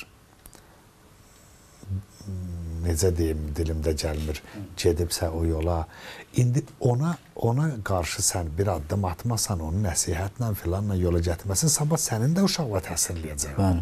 necə deyim, dilimdə gəlmir, gedibsə o yola, indi ona qarşı sən bir addım atmasan, onu nəsihətlə filanla yola gətirməsin, sabah sənin də uşaqla təsirləyəcək. Bəli.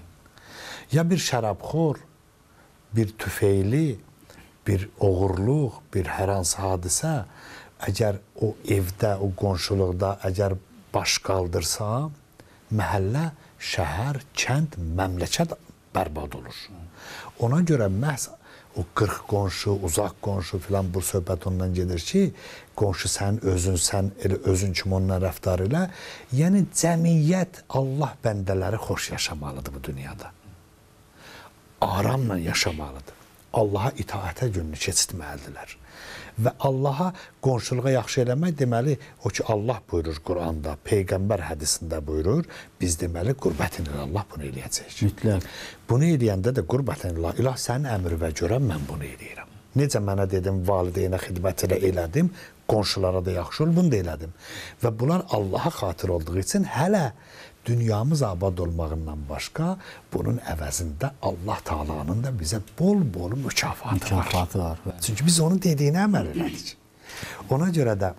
Ya bir şərabxor, bir tüfeyli, bir oğurluq, bir hər hansı hadisə, əgər o evdə, o qonşuluqda əgər baş qaldırsa, məhəllə, şəhər, kənd, məmləkət bərbad olur. Ona görə məhz o 40 qonşu, uzaq qonşu filan bu söhbət ondan gedir ki, qonşu sənin özün, sən elə özün kimi onunla rəftar elə. Yəni, cəmiyyət, Allah bəndələri xoş yaşamalıdır bu dünyada. Aramla yaşamalıdır. Allaha itaətə gününü keçirtməlidirlər. Və Allaha qonşuluğa yaxşı eləmək deməli, o ki, Allah buyurur Quranda, Peyğəmbər hədisində buyurur, biz deməli, qurbətin ilə Allah bunu eləyəcək. Mütləq. Bunu eləyəndə də qurbətin ilə Allah sənin əmri və görə mən bunu eləyirəm. Necə mənə dedim, valideynə xidmət elədim, qonşulara da yaxşı ol, bunu da elədim. Və bunlar Allaha xatir olduğu üçün hələ dünyamız abad olmağından başqa, bunun əvəzində Allah Taala'nın da bizə bol-bol mükafatı var. Çünki biz onun dediyinə əməl elədik. Ona görə də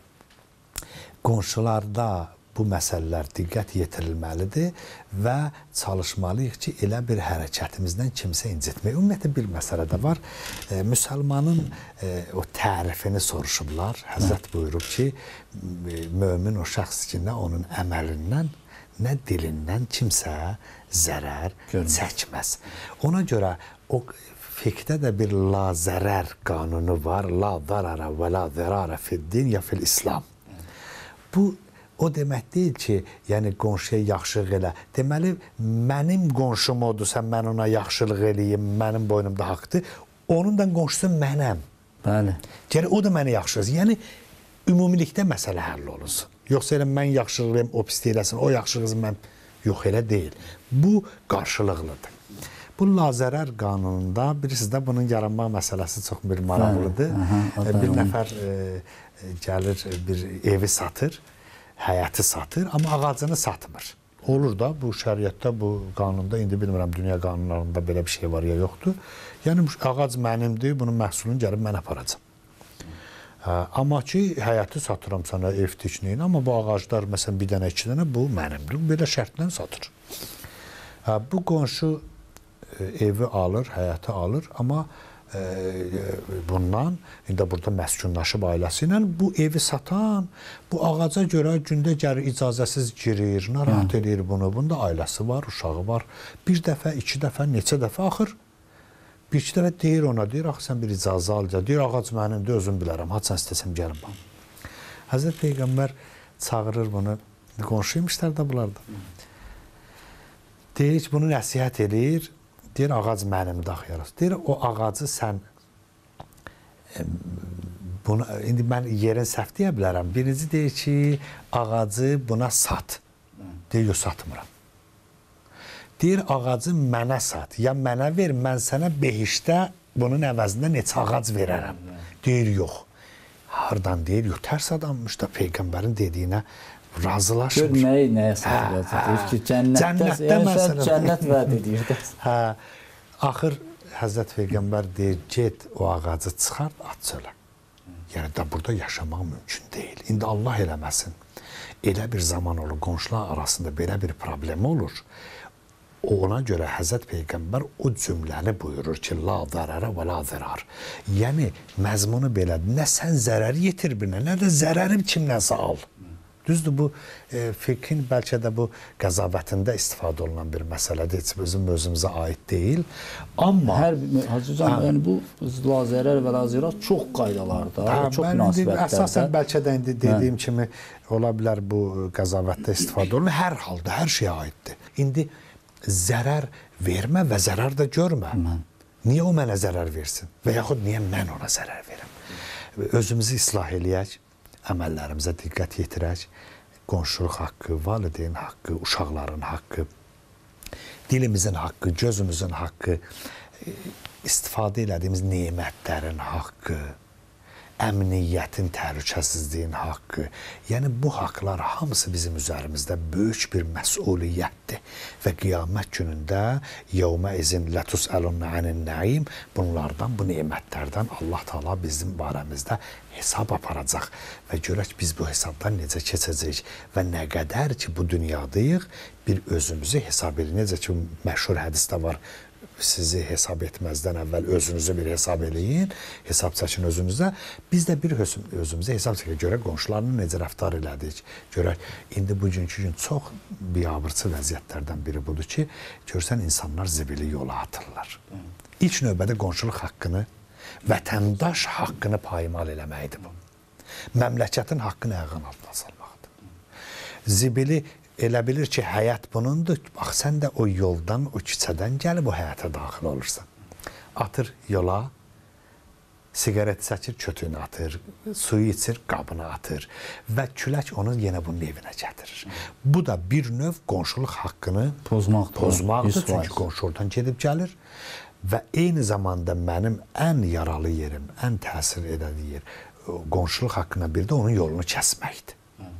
qonşularda bu məsələlər diqqət yetirilməlidir və çalışmalıyıq ki, elə bir hərəkətimizdən kimsə incitmək. Ümumiyyətlə bir məsələ də var. Müsəlmanın o tərifini soruşublar. Həzrət buyurub ki, mömin o şəxs ki, nə onun əməlindən, nə dilindən kimsə zərər çəkməz. Ona görə o fiqhdə də bir la zərər qanunu var. La zarara və la zərarə fid-din ya fil-İslam. Bu o demək deyil ki, yəni qonşuya yaxşılıq elə. Deməli, mənim qonşum odursa, mən ona yaxşılıq eləyim, mənim boynumda haqdır. Onun da qonşusu mənəm. Bəli. Yəni, o da mənə yaxşılıq. Yəni, ümumilikdə məsələ həll olunsun. Yoxsa elə mən yaxşılığım, o pislik eləsin, o yaxşılığım mən... Yox, elə deyil. Bu qarşılıqlıdır. Bu lazərər qanununda, bilirsiniz də, bunun yaranma məsələsi çox bir maraqlıdır. Bir nəfər gəlir, bir evi satır, həyəti satır, amma ağacını satmır. Olur da, bu şəriətdə, bu qanunda, indi bilmirəm, dünya qanunlarında belə bir şey var ya yoxdur. Yəni, ağac mənimdir, bunun məhsulunu gəlib mən aparacam. Amma ki, həyəti satıram sana ev tikniyin, amma bu ağaclar, məsələn, bir dənə, iki dənə, bu mənimdir. Belə şərtlə satır. Bu qonşu evi alır, həyəti alır, amma bundan, indi burada məskunlaşıb ailəsi ilə, bu evi satan, bu ağaca görə gündə gəlir, icazəsiz girir, narahat edir bunu, bunda ailəsi var, uşağı var. Bir dəfə, iki dəfə, neçə dəfə axır. Bir-iki dəfə deyir ona, deyir, axı, sən bir icazə alacaq, deyir, ağac mənimdir, özüm bilərəm, haçan istəsəm gəlin bana. Həzrət Peyğəmbər çağırır bunu, qonşuymuşlar da bunlar da. Deyir ki, bunu nəsihət edir, deyir, ağac mənimdir, axı yarası. Deyir, o ağacı sən, indi mən yerin səhv deyə bilərəm, birinci deyir ki, ağacı buna sat. Deyir, yox, satmıram. Deyir, ağacı mənə sat, ya mənə ver, mən sənə behişdə bunun əvəzində neçə ağac verərəm. Deyir, yox. Hardan deyir, yox, tərs adammış da Peyğəmbərin dediyinə razılaşmış. Gör, nəyə satılacaq? Deyir ki, cənnətdə məsələn. Cənnət vəd edir. Axır, Həzrət Peyğəmbər deyir, get o ağacı çıxart, at çölə. Yəni da burada yaşamaq mümkün deyil. İndi Allah eləməsin. Elə bir zaman olur, qonşular arasında belə bir problem olur. Ona görə Həzrət Peyğəmbər o cümləni buyurur ki, la zərərə və la zərar. Yəni, məzmunu belədir. Nə sən zərəri yetir birine, nə də zərəri kimləsə al. Düzdür, bu fikrin bəlkə də bu qəzavətində istifadə olunan bir məsələdir. Heç bizim özümüzə aid deyil. Amma... Hacı Hocam, yəni bu la zərər və la zərar çox qaydalarda, çox münasibətlərdə. Əsasən bəlkə də indi dediyim kimi ola bilər bu qəzavətdə istifadə olunur. Hər halda, hər şeyə aiddir. İndi zərər vermə və zərər də görmə. Niyə o mənə zərər versin? Və yaxud niyə mən ona zərər verim? Özümüzü islah eləyək, əməllərimizə diqqət yetirək, qonşuluq haqqı, valideyn haqqı, uşaqların haqqı, dilimizin haqqı, gözümüzün haqqı, istifadə elədiyimiz nemətlərin haqqı, əmniyyətin, təhlükəsizliyin haqqı. Yəni, bu haqlar hamısı bizim üzərimizdə böyük bir məsuliyyətdir. Və qiyamət günündə yevmə izin lətusəlunə ənin nəim, bunlardan, bu nemətlərdən Allah Taala bizim barəmizdə hesab aparacaq. Və görək biz bu hesabdan necə keçəcəyik və nə qədər ki, bu dünyadayıq, bir özümüzü hesab edin. Necə ki, məşhur hədisdə var, sizi hesab etməzdən əvvəl özünüzü bir hesab eləyin, hesab çəkin özünüzə. Biz də bir özümüzə hesab çəkək, görək qonşularla necə rəftar elədik. Görək, indi bugünkü gün çox biabırçı vəziyyətlərdən biri budur ki, görsən insanlar zibili yola atırlar. İlk növbədə qonşuluq haqqını, vətəndaş haqqını payimal eləməkdir bu. Məmləkətin haqqını ayağın altına salmaqdır. Zibili elə bilir ki, həyat bunundur. Bax, sən də o yoldan, o küçədən gəlib o həyata daxil olursan. Atır yola, siqaret çəkir, kötüyünü atır, suyu içir, qabını atır və külək onu yenə bunun evinə gətirir. Bu da bir növ qonşuluq haqqını pozmaqdır. Çünki qonşu oradan gedib gəlir və eyni zamanda mənim ən yaralı yerim, ən təsir edən yer qonşuluq haqqına bir də onun yolunu kəsməkdir.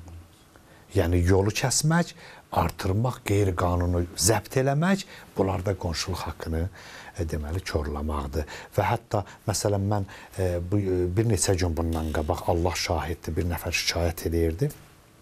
Yəni, yolu kəsmək, artırmaq, qeyri-qanunu zəbt eləmək, bunlar da qonşuluq haqqını deməli, korlamaqdır. Və hətta, məsələn, mən bir neçə gün bundan qabaq, Allah şahiddir, bir nəfər şikayət edirdi.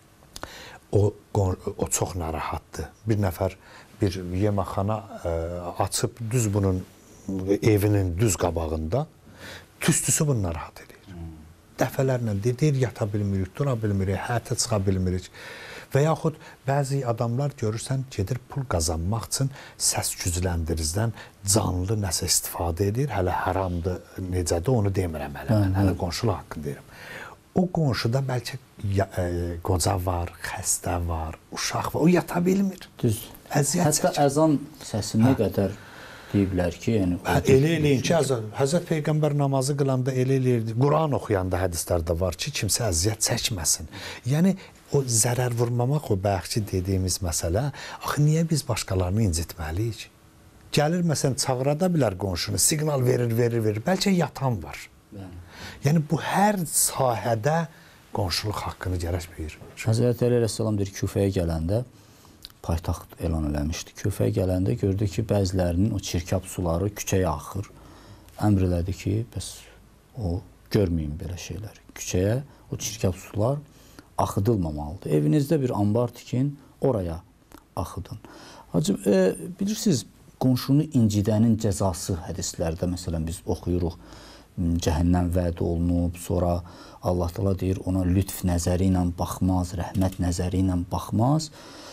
O çox narahatdır. Bir nəfər bir yeməkxana açıb, düz bunun evinin düz qabağında, tüstüsü bunu narahat edir. Dəfələrlə deyir, yata bilmirik, dura bilmirik, həyata çıxa bilmirik. Və yaxud bəzi adamlar görürsən, gedir pul qazanmaq üçün səs gücləndirizdən canlı nəsə istifadə edir. Hələ haramdır, necədir, onu demirəm hələ. Mən hələ qonşuluq haqqını deyirəm. O qonşuda bəlkə qoca var, xəstə var, uşaq var, o yata bilmir. Düzdür. Əziyyət çəkir. Hətta əzan səsi nə qədər deyiblər ki, yəni... Elə eləyin ki, Həzrət Peyğəmbər namazı qılanda elə eləyirdi. Quran oxuyanda hədislərdə var ki, kimsə əziyyət çəkməsin. Yəni, o zərər vurmamaq, o bayaqki dediyimiz məsələ, axı, niyə biz başqalarını incitməliyik? Gəlir, məsələn, çağırada bilər qonşunu, siqnal verir, bəlkə yatan var. Yəni, bu hər sahədə qonşuluq haqqını gərək bilir. Həzrət Əli Əleyhisselam deyir, Küfəyə gələndə, paytaxt elan eləmişdi. Küfəyə gələndə gördü ki, bəzilərinin o çirkab suları küçəyə axır. Əmr elədi ki, bəs o görməyin belə şeylər. Küçəyə o çirkab sular axıdılmamalıdır. Evinizdə bir ambar tikin, oraya axıdın. Hacı, bilirsiniz, qonşunu incidənin cəzası hədislərdə, məsələn, biz oxuyuruq, cəhənnəm vəd olunub, sonra Allah Teala deyir, ona lütf nəzəri ilə baxmaz, rəhmət nəzəri ilə baxmaz.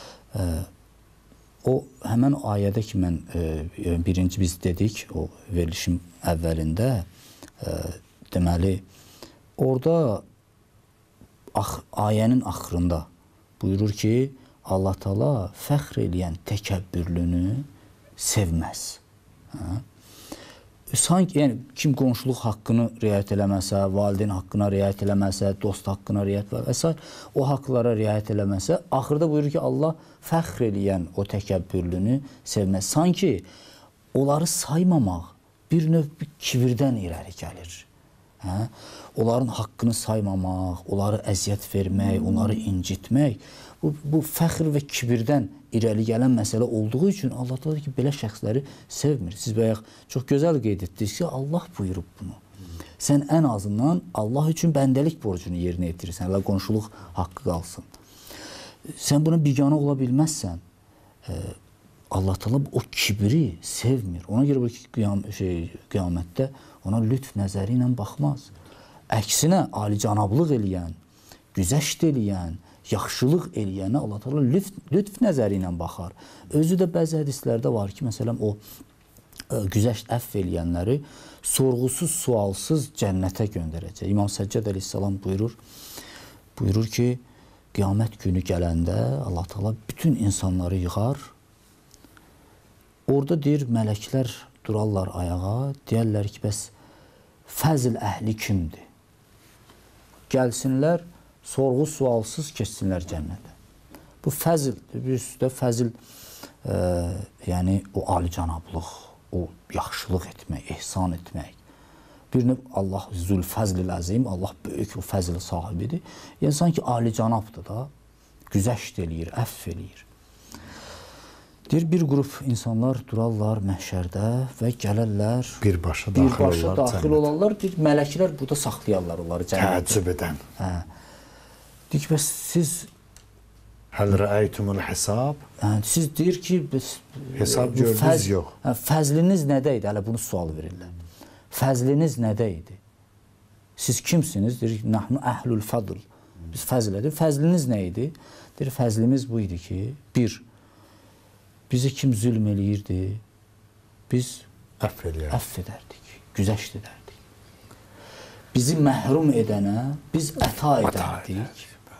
O, həmən ayədə ki, mən birinci biz dedik, o verilişin əvvəlində, deməli, orada ayənin axırında buyurur ki, Allah Teala fəxr eləyən təkəbbürlünü sevməz. Sanki, yəni, kim qonşuluq haqqını riayət eləməsə, valideyn haqqına riayət eləməsə, dost haqqına riayət eləməsə, o haqlara riayət eləməsə, axırda buyurur ki, Allah fəxr eləyən o təkəbbürlünü sevməz. Sanki onları saymamaq bir növ kibirdən irəli gəlir. Hə? Onların haqqını saymamaq, onları əziyyət vermək, onları incitmək, bu fəxr və kibirdən irəli gələn məsələ olduğu üçün Allah da ki, belə şəxsləri sevmir. Siz bayaq çox gözəl qeyd etdiniz ki, Allah buyurub bunu. Sən ən azından Allah üçün bəndəlik borcunu yerinə yetirirsən, hələ qonşuluq haqqı qalsın. Sən buna biganə ola bilməzsən. Allah Teala o kibri sevmir. Ona görə qiyamətdə ona lütf nəzəri ilə baxmaz. Əksinə, alicənablıq eləyən, güzəşt eləyən, yaxşılıq eləyənə Allah Teala lütf nəzəri ilə baxar. Özü də bəzi hədislərdə var ki, məsələn, o güzəşt əfv eləyənləri sorğusuz, sualsız cənnətə göndərəcək. İmam Səccad əleyhissalam buyurur ki, qiyamət günü gələndə Allah Teala bütün insanları yığar. Orada deyir, mələklər durarlar ayağa, deyərlər ki, bəs fəzl əhli kimdir? Gəlsinlər, sorğu sualsız keçsinlər cənnətə. Bu fəzldir, bir üstə fəzl, yəni o alicənablıq, o yaxşılıq etmək, ehsan etmək. Bir növ Allah zülfəzl-i əzim, Allah böyük o fəzl sahibidir. Yəni, sanki alicənabdır da, güzəşt eləyir, əff eləyir. Deyir, bir qrup insanlar durarlar məhşərdə və gələrlər, birbaşa daxil olarlar, mələklər burada saxlayarlar onları cənnətdə. Təəccüb edən. Deyir ki, bəs siz... Həl rəəytumul hesab? Siz deyir ki, hesab gördünüz yox. Fəzliniz nədə idi? Hələ bunu sual verirlər. Fəzliniz nədə idi? Siz kimsiniz? Deyir ki, nahnu əhlül fadl. Biz fəzl edir. Fəzliniz nə idi? Deyir, fəzlimiz bu idi ki, bir, bizi kim zülm eləyirdi, biz əff edərdik, güzəşt edərdik. Bizi məhrum edənə biz əta edərdik.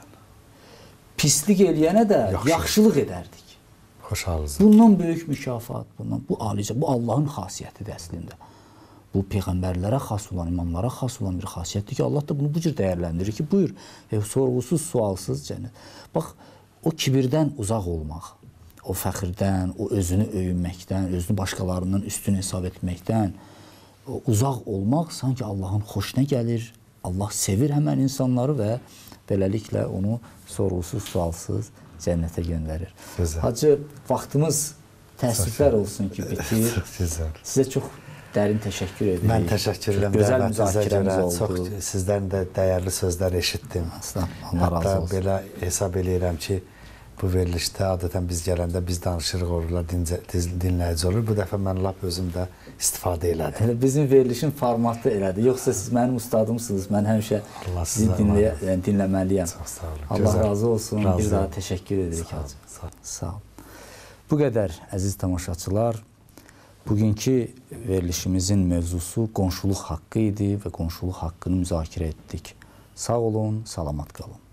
Pislik eləyənə də yaxşılıq edərdik. Xoşalınız. Bundan böyük mükafat, bu alicə, bu Allahın xasiyyətidir əslində. Bu peyğəmbərlərə xas olan, imamlara xas olan bir xasiyyətdir ki, Allah da bunu bu cür dəyərləndirir ki, buyur, sorğusuz, sualsız cənnət. Bax, o kibirdən uzaq olmaq, o fəxirdən, o özünü öyünməkdən, özünü başqalarından üstün hesab etməkdən uzaq olmaq sanki Allahın xoşuna gəlir. Allah sevir həmən insanları və beləliklə onu sorğusuz, sualsız cənnətə göndərir. Hacı, vaxtımız təəssüflər olsun ki, bitir. Sizə çox dərin təşəkkür edirik. Mən təşəkkür edirəm. Gözəl müzakirəmiz oldu. Çox sizdən də dəyərli sözlər eşitdim. Allah razı olsun. Hətta belə hesab edirəm ki, bu verilişdə adətən biz gələndə biz danışırıq, olurlar, dinləyici olur. Bu dəfə mən lap özüm də istifadə elədim. Bizim verilişin formatı elədir. Yoxsa siz mənim ustadımsınız. Mən həmişə sizi dinləməliyəm. Çox sağ olun. Allah razı olsun. Bir daha təşəkkür edirik. Sağ olun. Bu qədər əziz tamaşaçılar. Bugünkü verilişimizin mövzusu qonşuluq haqqı idi və qonşuluq haqqını müzakirə etdik. Sağ olun, salamat qalın.